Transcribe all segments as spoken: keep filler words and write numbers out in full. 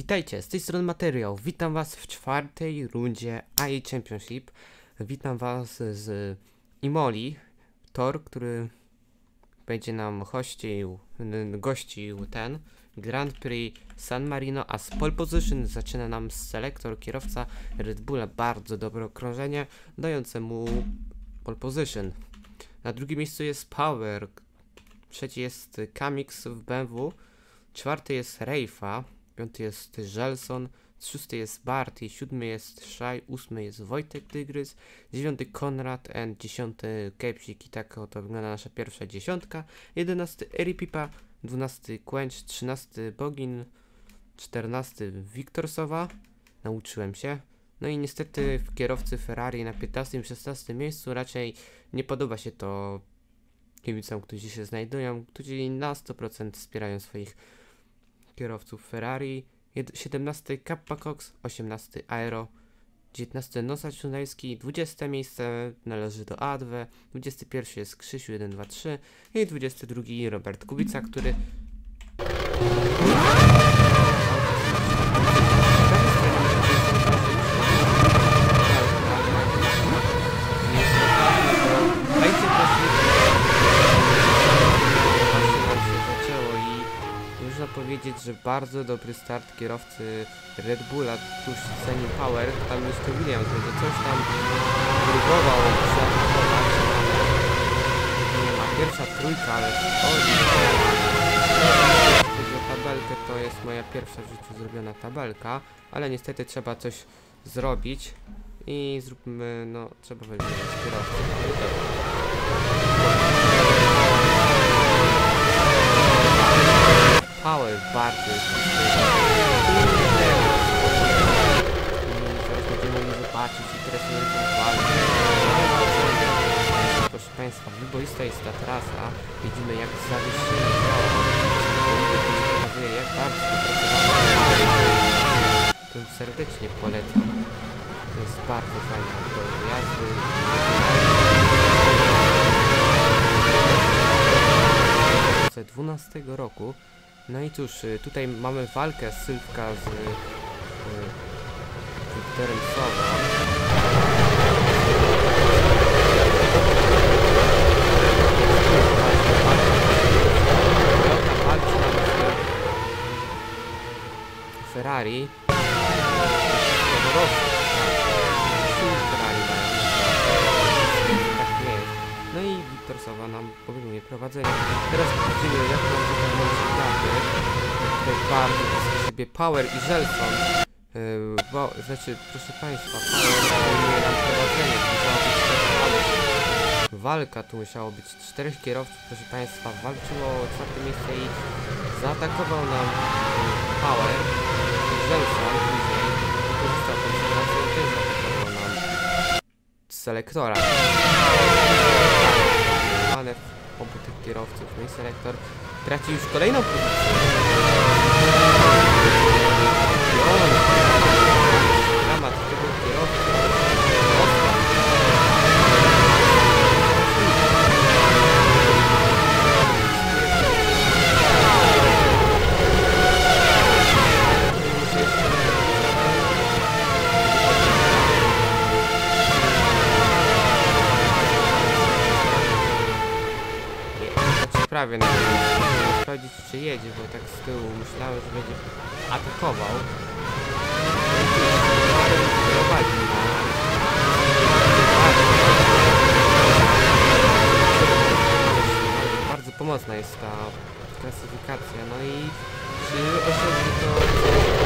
Witajcie, z tej strony Materiał. Witam was w czwartej rundzie A E Championship. Witam was z Imoli, Tor, który będzie nam hościł, gościł ten Grand Prix San Marino, a z pole position zaczyna nam selektor, kierowca Red Bulla. Bardzo dobre okrążenie, dające mu pole position. Na drugim miejscu jest Power, trzeci jest Kamix w B M W, czwarty jest Reifa, piąty jest Gelson, szósty jest Barty, siódmy jest Szaj, ósmy jest Wojtek Tygrys, dziewiąty Konrad and dziesiąty Kepsik. I tak oto wygląda nasza pierwsza dziesiątka. jedenasty Eripipa, dwunasty Quench, trzynasty Bogin, czternasty Wiktorsowa. Nauczyłem się. No i niestety w kierowcy Ferrari na piętnastym i szesnastym miejscu raczej nie podoba się to kibicom, którzy się znajdują, którzy na sto procent wspierają swoich kierowców Ferrari. siedemnasty Kappa Cox, osiemnasty Aero, dziewiętnasty Nosacz Tunajski, dwudzieste miejsce należy do A dwa, dwudziesty pierwszy jest Krzysiu jeden dwa trzy i dwudziesty drugi Robert Kubica, który można powiedzieć, że bardzo dobry start kierowcy Red Bulla tuż zanim Power, tam już to Williams będzie coś tam próbował zaatakować. Nie ma pierwsza trójka, ale chodzi o tabelkę, to jest moja pierwsza w życiu zrobiona tabelka, ale niestety trzeba coś zrobić i zróbmy, no trzeba wybierać kierowcę. Power bardzo jest zaraz będziemy mogli zobaczyć interesującą walkę. Proszę Państwa, wyboista jest ta trasa. Widzimy, jak zawieszenie pokazuje, jak bardzo wypracowano. To serdecznie polecam. To jest bardzo fajna do jazdy. dwa tysiące dwunastego roku. No i cóż, tutaj mamy walkę Sylwka z Wiktorem Sową. Ferrari. No i Wiktor Sowa nam powinien prowadzenie. Teraz widzimy, jak nam wyglądają karty. Tutaj bardzo blisko siebie Power i Gelson. Yy, bo, znaczy, proszę Państwa, Power powinien nam prowadzenie. Walka tu musiało być czterech kierowców, proszę Państwa, walczyło o czwarte miejsce i zaatakował nam yy, Power. Gelson później wykorzystał tę sytuację i też zaatakował nam selektora. Obu tych kierowców, no i selektor traci już kolejną pozycję. Dramat tego kierowcy. Prawie na nie sprawdzić, czy jedzie, bo tak z tyłu myślałem, że będzie atakował. Bardzo pomocna jest ta klasyfikacja, no i czy osiągnie to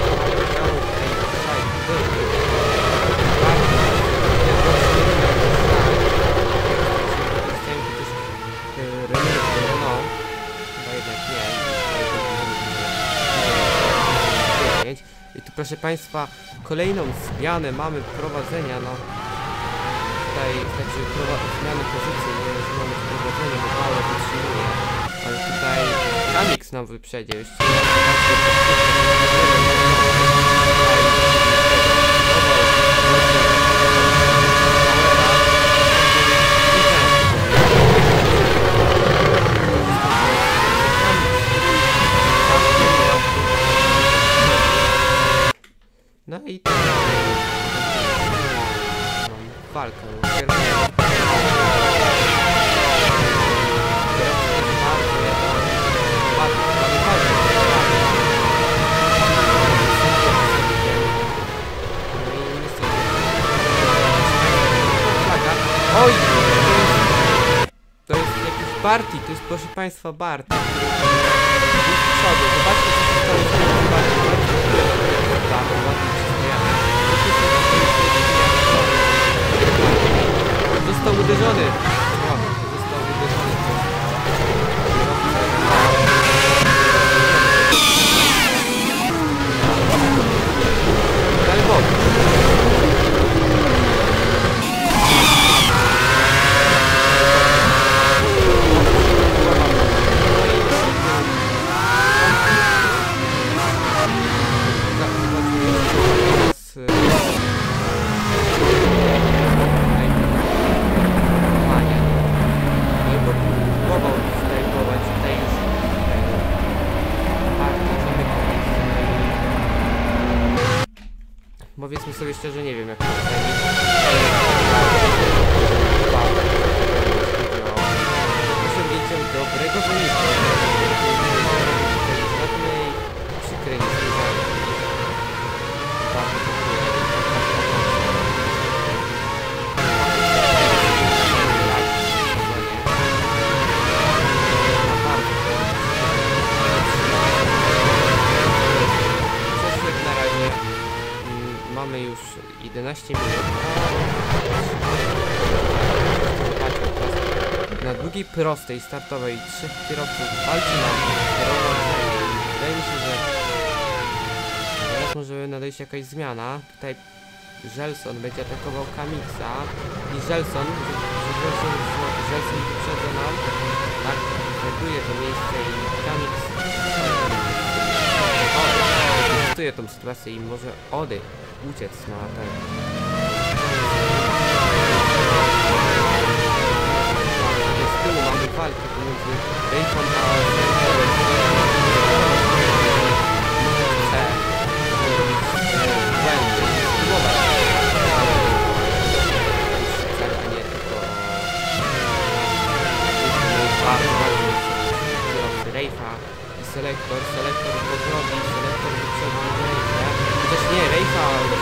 I tu, proszę Państwa, kolejną zmianę mamy prowadzenia, no tutaj, znaczy zmianę pozycji, nie zmiany prowadzenia, bo Power wytrzymuje, ale tutaj Kamix nam wyprzedził jeszcze. No i tak. Mam walkę. Oj! To jest jakiś Barty, to jest proszę państwa Barty. Jest z przodu, zobaczcie co się stało z tym Barty. Bardzo ładnie przystojane. Został uderzony. O, został uderzony. Daj bok. Powiedzmy sobie szczerze, nie wiem jak to osiągnięciem dobrego wyniku. Żadnej przykrej niespodzianki. Bardzo dziękuję. Na razie mamy już jedenaście minut. Na długiej prostej startowej trzech kierowców walczy nam prowadzenie. Wydaje mi się, że teraz może nadejść jakaś zmiana. Tutaj Gelson będzie atakował Kamixa i Gelson, Gelson, Gelson wyprzedza nam. Tak, znajduje to miejsce i Kamix wykorzystuje tą sytuację i może odejść. Uciec na ten. Z tyłu mamy walkę pomiędzy Rayfą a C. Błędy. Spróbować. Ale nie tylko. Bardzo ważny kierowcy Rayfa i Selektor. Selektor go zrobi. Selektor wyprzedzi Rayfa. Chociaż nie, Rayfa, ale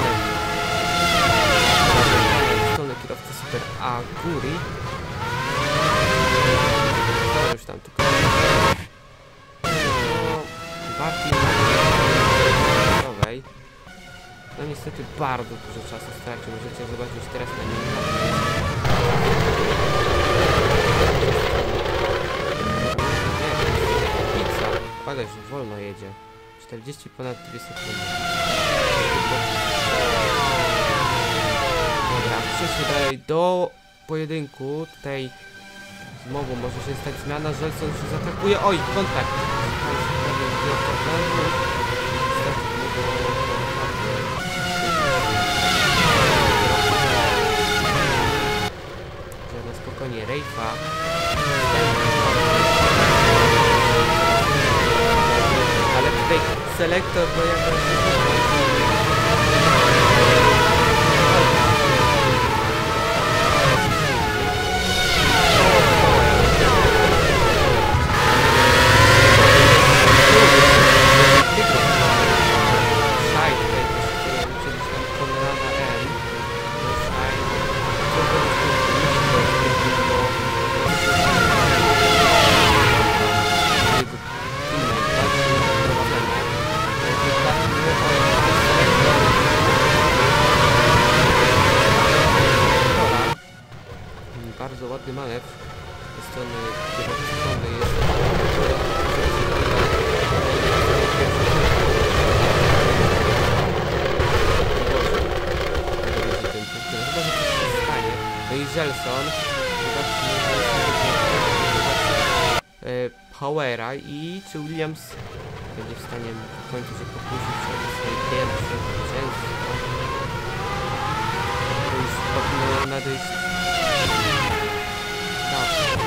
stronę kierowcy Super Aguri. To już tam tylko. No, Barty na no niestety bardzo dużo czasu stracił. Możecie zobaczyć teraz na nim. Nie, pizza. Ależ wolno jedzie. czterdzieści ponad dwie sekundy. Dobra, przejdźmy dalej do pojedynku. Tutaj znowu może się stać zmiana. Gelson się zaatakuje. Oj, kontakt. Na spokojnie Rayfa. Ale tutaj Selektor to jakoś... Szaj, tutaj też musieliśmy tam Konrada M. Szaj... Bardzo ładny manewr ze strony kierowcy strony jest. Chyba, że coś się stanie. No i Gelson. E, Powera i czy Williams będzie w stanie w końcu się pokusić o swoje pierwsze zwycięstwo. To już powinno nadejść. Dobrze.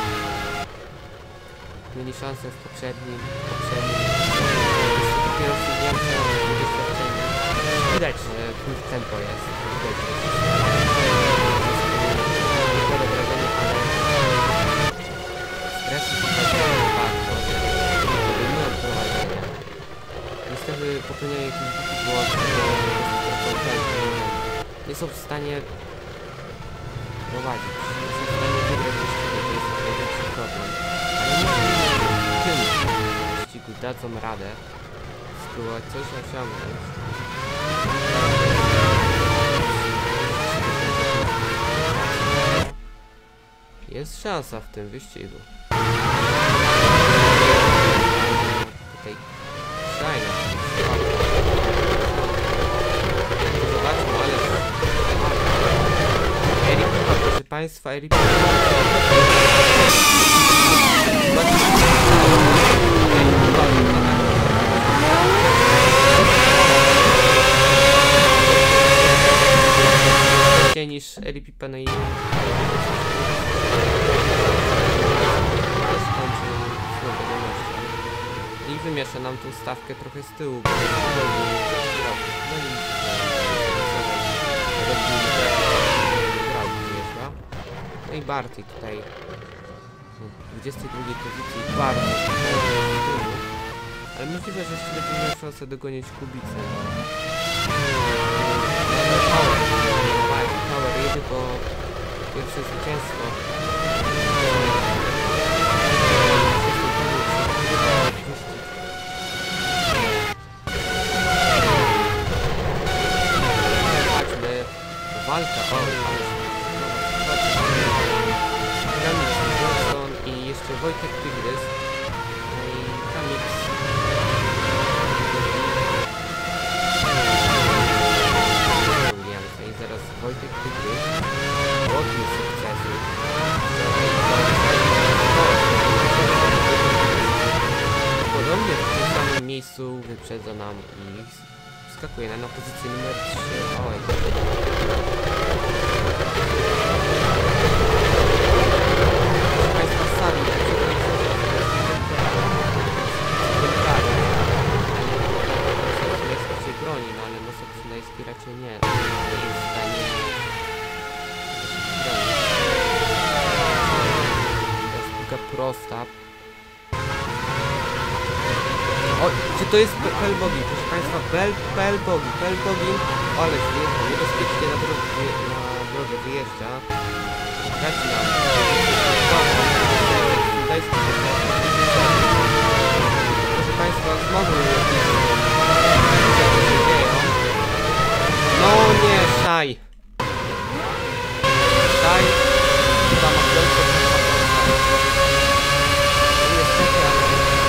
Mieli szansę w poprzednim, poprzednim. Pierwszy Niemcy, doświadczenie. widać, że plus tempo jest. Widać, że jest dobre wrażenie, ale stresu pokazują bardzo, że podejmują prowadzenie. Niestety popełniają jakiś głupi błąd, nie są w stanie prowadzić, nie są w stanie wygrać wyścigu, to jest największy problem. Ale myślę, że w tym wyścigu dadzą radę spróbować coś osiągnąć. Jest szansa w tym wyścigu. Tutaj szajna. Zobaczmy, ale... Eripipa, proszę Państwa, Eripipa. Niż Eripipa, no i skończył swoją wiadomością i wymiesza nam tą stawkę trochę z tyłu. No i Barty tutaj w dwudziestej drugiej pozycji bardzo z tyłu, ale możliwe, że jeszcze będzie miał szansę dogonić Kubicę. Power jedzie po pierwsze zwycięstwo. Zobaczmy, walka, o, Kamil Johnson i jeszcze Wojtek Tygrys. No i Kamil zaraz Wojtek Tygrys, głodny sukcesu. Podobnie w tym samym miejscu wyprzedza nam i wskakuje nam na pozycję numer trzy. Oj. Państwa sami się broni, no ale Nosek Synajski raczej nie. Nie jest w stanie to jest taka prosta. O, czy to jest Pelbogin? Proszę Państwa, Pelbogin, Pelbogin, ale zjeżdża, niebezpiecznie na drogę, na drogę wyjeżdża. Traci nam. Proszę Państwa, znowu no nie, Szaj! Szaj! Chyba ma piątkę. Niestety, ale...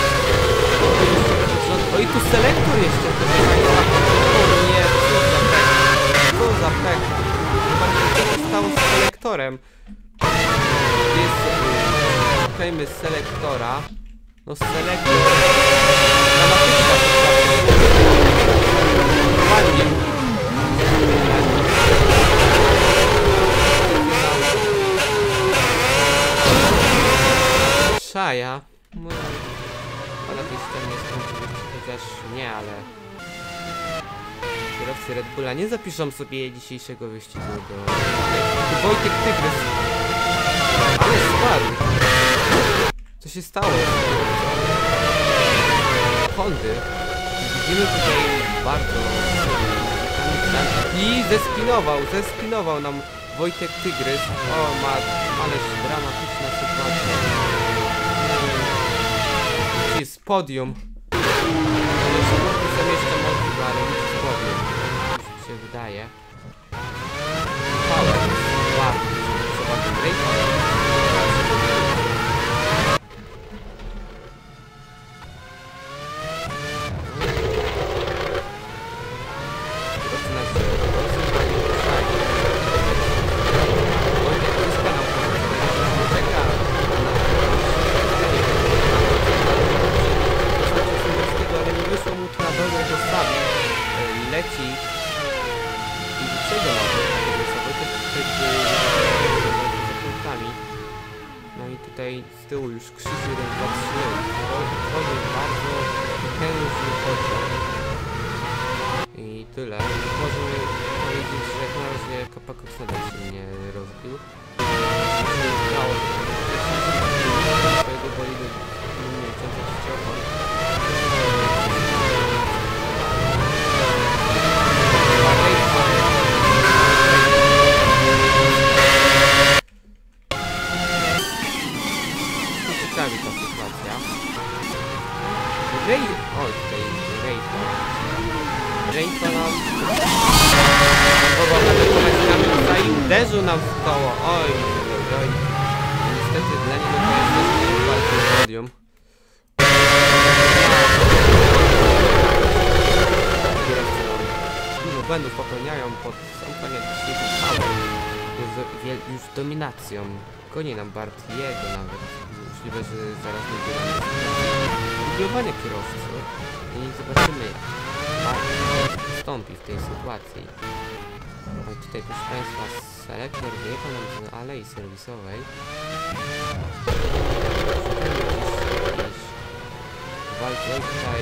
O i tu selektor jeszcze, proszę Państwa. O nie, co za pek. Co za pek. Zobaczcie, co się stało z selektorem. Jest... Szukajmy selektora. No selektor... Dramatyczna sytuacja. Ładnie. Szaja. No, ale tej strony jest skończył, chociaż nie, ale kierowcy Red Bulla nie zapiszą sobie dzisiejszego wyścigu do... Wojtek Tygrys. Ale spadł. Co się stało? Hondy. Widzimy tutaj bardzo... I zespinował, zespinował nam Wojtek Tygrys. O ma, ależ dramatyczna sytuacja. Jest podium. Jeszcze mógłby sobie jeszcze możliwe, ale nic z podium. Już mi się wydaje. Power. Bardzo. Trzeba wygrać. Leci i wyprzedza na punktami. No i tutaj z tyłu już krzyczy jeden, dwa, trzy. Wchodzi bardzo potężny pociąg. I tyle. Możemy powiedzieć, że jak na razie Kapakox nadal się nie rozbił. Udało się swojego bolidu mniej więcej trzeciowo. Ciekawi ta sytuacja. Rej... Oj, tutaj Rejko. Rejko nam... I uderzył nam w koło. Oj, oj, oj. Niestety dla niego to jest też nie walczy z podium. Dużo błędów popełniają pod sam koniec dzisiejszym całym. Już, już dominacją. Goni nam Bartiego nawet. Możliwe, że zaraz będzie nam dublowanie kierowcy. I zobaczymy, jak Barty wstąpi w tej sytuacji. No i tutaj, proszę Państwa, selektor wyjechał nam z alei serwisowej. Walczy tutaj.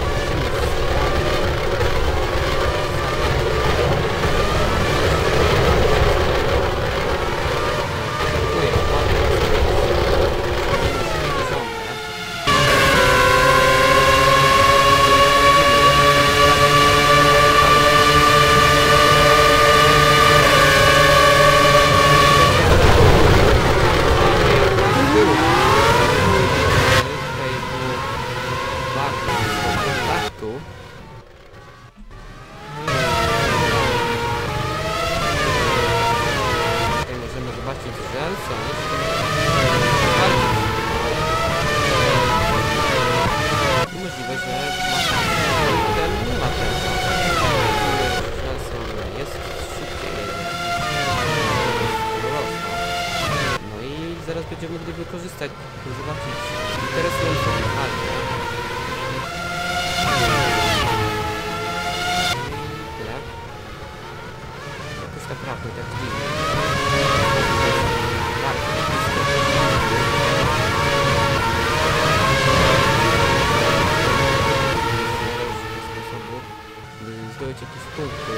Możliwe, że ten nie ma tempa. Nelson jest szybciej. No i zaraz będziemy mogli wykorzystać, zobaczyć interesującą walkę. Tyle. Jakoś naprawdę tak dziwnie. Zdobyć jakieś punkty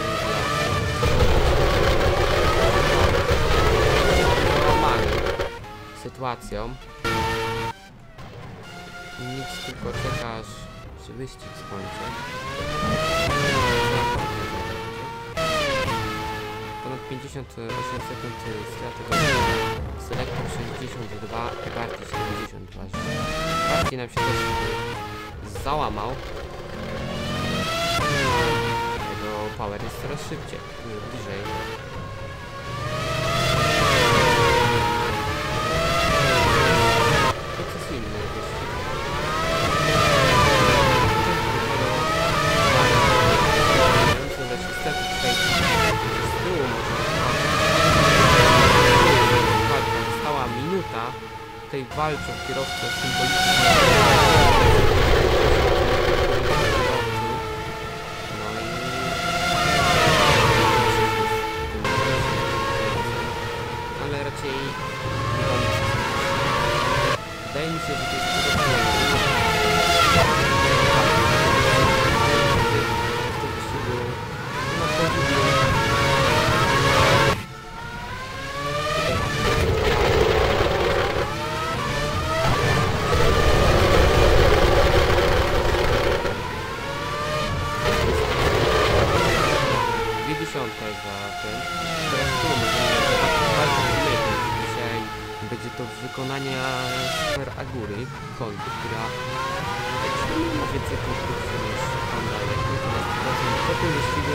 dla sytuacją. Nic, tylko czekasz, się wyścig skończy. Ponad pięćdziesiąt osiem sekund straty. Selektor sześćdziesiąt dwa i Barty siedemdziesiąt dwa. Barty nam się też załamał. Power jest coraz szybciej, bliżej. Sukcesywny wyścig. Lecz niestety tutaj z tyłu została minuta. Tutaj walczą kierowcy symbolicznie. Wydaje mi się, że to jest dwie dziesiąte za tym. Teraz tu dzisiaj będzie to wykonanie Super Agury Hondy, która ma więcej punktów niż Honda. Po tym wyścigu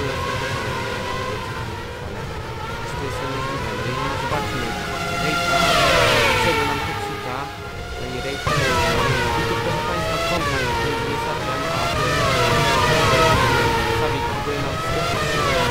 ale czy to jest niemożliwe? No i zobaczmy, Rejka, czego nam to przyka, no i Rejka, i tu proszę Państwa Honda jest niesatem, a Fabi próbuje nam skoczyć.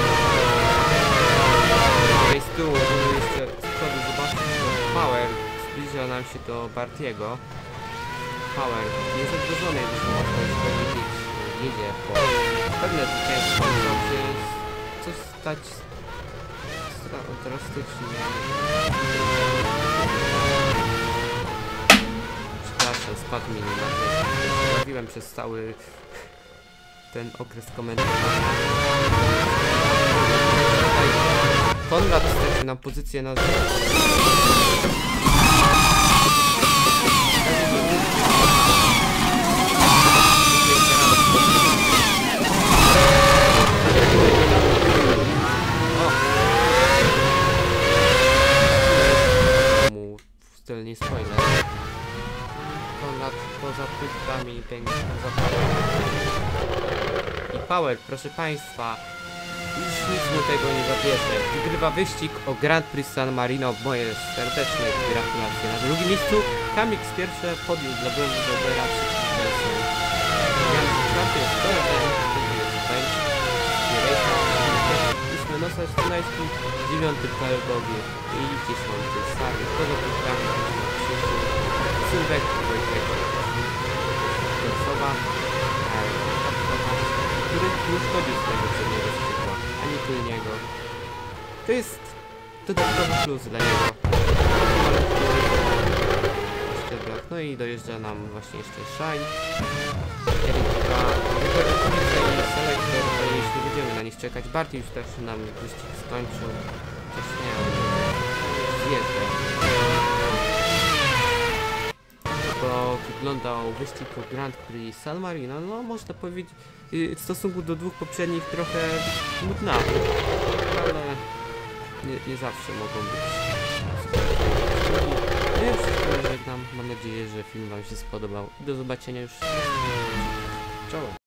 Tutaj z tyłu, żeby jeszcze z przodu zobaczyć, że Power zbliża nam się do Bartiego. Power jest zagrożony, jakbyśmy można już powiedzieć, jedzie po pewne zwycięstwo, może się coś stać drastycznie. Przepraszam, spadł mi na to. Zrobiłem przez cały ten okres komentarza. nam pozycję na... Mu stylnie spoiler. Ponad poza płytkami piękna i Power, proszę państwa, już nic mu tego nie zabierze. Wygrywa wyścig o Grand Prix San Marino. Moje serdeczne gratulacje. Na drugim miejscu Kamix, pierwsze podium dla Błędu Dobera. Czwarty jest Torben, piąty jest Bench, ósmy Nosacz Tunajski, dziewiąty Pelbogi i dziesiąty Sari. Poza punktami Sylwek, Wojtek, Korsowa, który nie szkodzi z tego przedniego skrzydła, ani tylniego. To jest dodatkowy plus dla niego. No i dojeżdża nam właśnie jeszcze Shine, Erika, Wykorzystująca i Selektor, ale jeśli będziemy na nich czekać, Barty już też nam wyścig skończył. Coś nie, zjeżdżę. Bo wyglądał wyścig o Grand Prix San Marino, no można powiedzieć w stosunku do dwóch poprzednich trochę nudnawy, ale nie, nie zawsze mogą być. No ja wszystko żegnam, mam nadzieję, że film wam się spodobał. Do zobaczenia już. Czołem.